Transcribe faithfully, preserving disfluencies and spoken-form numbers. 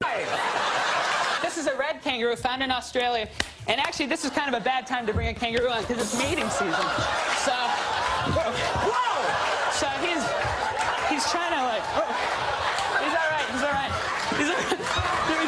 This is a red kangaroo found in Australia. And actually, this is kind of a bad time to bring a kangaroo on because it's mating season. So, whoa! So he's he's trying to like, oh, he's all right, he's all right. He's all right.